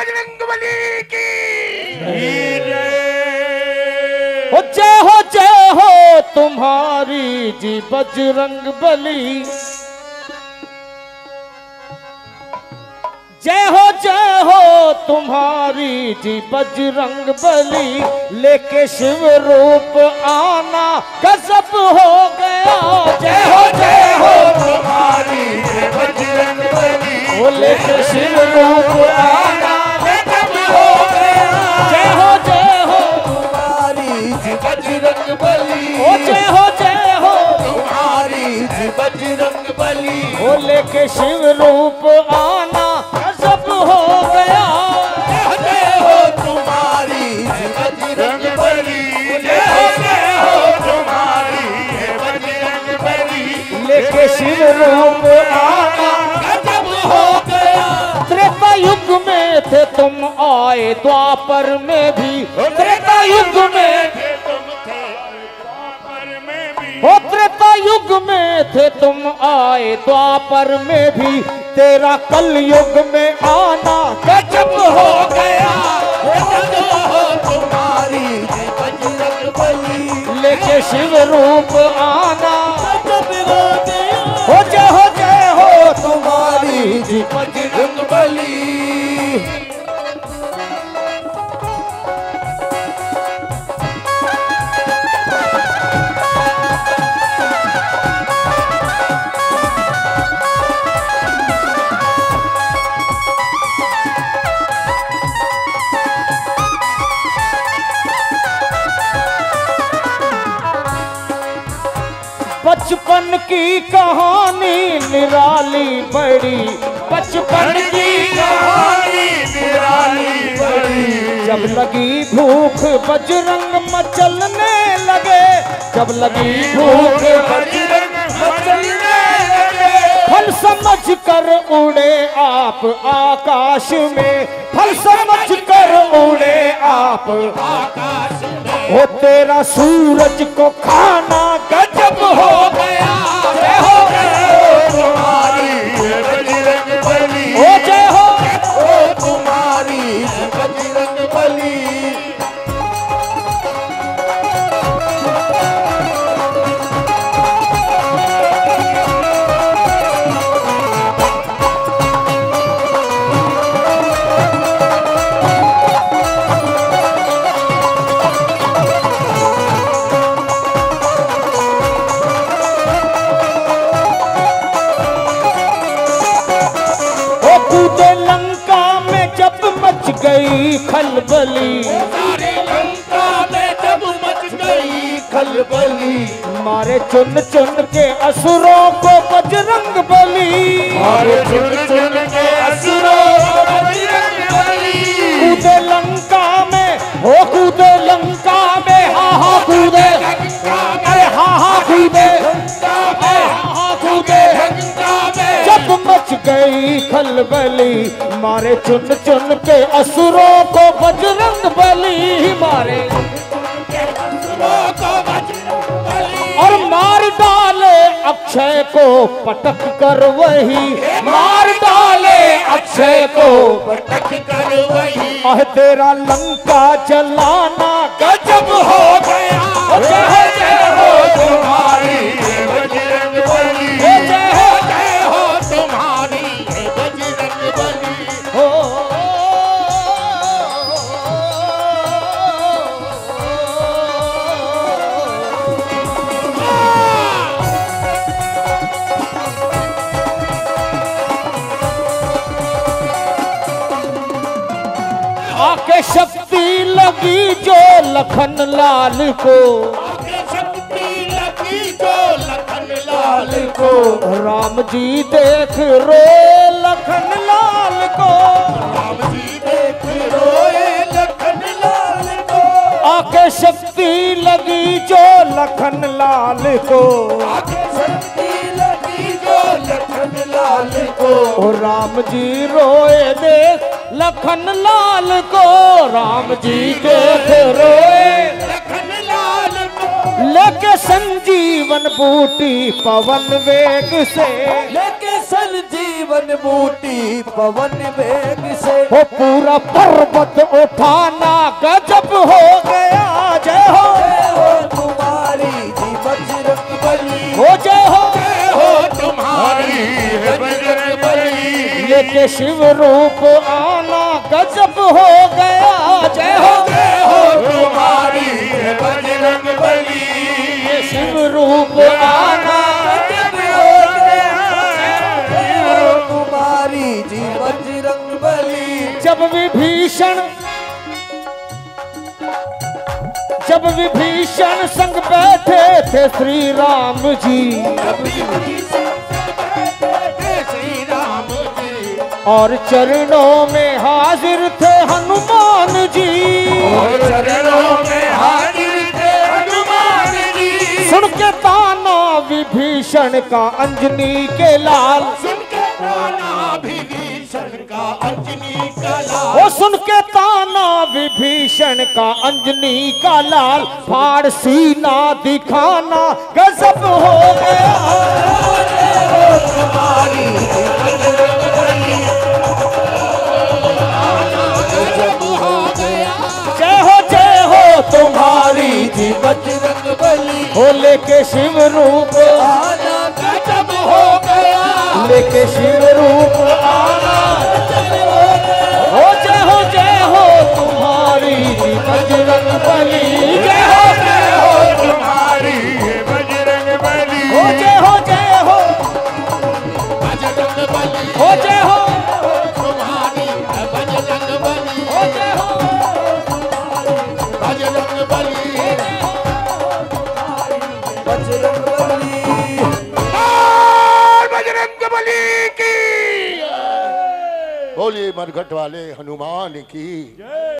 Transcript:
बजरंगबली की जय हो तुम्हारी जी बजरंगबली। जय हो तुम्हारी जी बजरंगबली। लेके शिव रूप आना गजब हो गया। जय हो तुम्हारी बजरंगबली। वो लेके शिव रूप आना गजब हो गया। जय हो तुम्हारी जी बजरंगबली। ओ जय हो तुम्हारी जी बजरंगबली। वो लेके शिव रूप आना गजब हो गया। जय हो तुम्हारी जी बजरंगबली। जय हो तुम्हारी बजरंगबली। लेके शिव रूप आना गजब हो गया। त्रेता युग में थे तुम आए द्वापर में भी। त्रेता युग में हो त्रेता युग में थे तुम आए द्वापर में भी। तेरा कल युग में आना गजब हो गया। जय हो तुम्हारी जी बजरंगबली। लेके शिव रूप आना गजब हो गया। हो जय हो तुम्हारी जी बजरंगबली। बचपन की कहानी निराली बड़ी। बचपन की कहानी निराली बड़ी। जब लगी भूख बजरंग मचलने लगे। जब लगी भूख बजरंग मचलने लगे। फल समझ कर उड़े आप आकाश में। फल समझ कर उड़े आप आकाश में। वो तेरा सूरज को खाना गजब हो गया। जय हो तुम्हारी बजरंगबली। ओ जय हो तुम्हारी बजरंगबली। गई खलबली। सारी लंका में जब मच गई खलबली। मारे चुन चुन के असुरों को बजरंग बली। मारे चुन चुन के असुरों को बजरंगबली। कूदे लंका में हो कूदे लंका में। हा कूदे अरे हा कूदे कूदे। जब मच गई खलबली मारे चुन चुन के असुरों को बजरंग बली। मारे और मार डाले अक्षय को पटक कर वही। मार डाले अक्षय को पटक कर वही। और तेरा लंका जलाना गजब हो गया। जय हो तुम्हारी बजरंगबली। जय हो तुम्हारी बजरंगबली। हो आके शक्ति लगी जो लखन लाल को। शक्ति लगी जो लखन लाल को। राम जी देख रो लखन लाल को। राम जी देख रोए लखन लाल को। आके शक्ति लगी जो लखन लाल को। आके शक्ति लगी जो लखन लाल को। ओ राम जी रोए देख लखन लाल को। राम जी देख रोए लखन लाल को। लेके संजीवन बूटी पवन वेग से। लेके संजीवन जीवन बूटी पवन वेग से। हो पूरा पर्वत उठाना गजब हो गया। जय हो तुम्हारी जी बजरंग बली। हो जय हो तुम्हारी है बजरंग बली। लेके शिव रूप आना गजब हो गया। जय हो तुम्हारी है बजरंग बली। ये शिव रूप आना गजब हो गया। तुम्हारी जी बजरंग बली। जब विभीषण संग बैठे थे श्री राम जी। श्री राम जी और चरणों में हाजिर थे हनुमान जी। और चरणों में हाजिर थे हनुमान जी। सुन के ताना विभीषण का अंजनी के लाल। सुन के ताना विभीषण का अंजनी का लाल। वो सुन के ताना विभीषण का अंजनी का लाल। फाड़ सीना दिखाना गजब हो गया। तुम्हारी बजरंग बली। गजब हो गया। जय हो तुम्हारी जी बजरंग बली। हो लेके शिव रूप आना गजब हो गया। लेके शिव रूप आना। हो जय हो तुम्हारी बजरंग बली। जय हो तुम्हारी बजरंग बली। हो जय हो बजरंग बली। हो जय हो तुम्हारी बजरंग बली। हो जय हो बजरंग बली। बजरंग बली। बजरंग बली की। बोलिए मरघट वाले हनुमान की।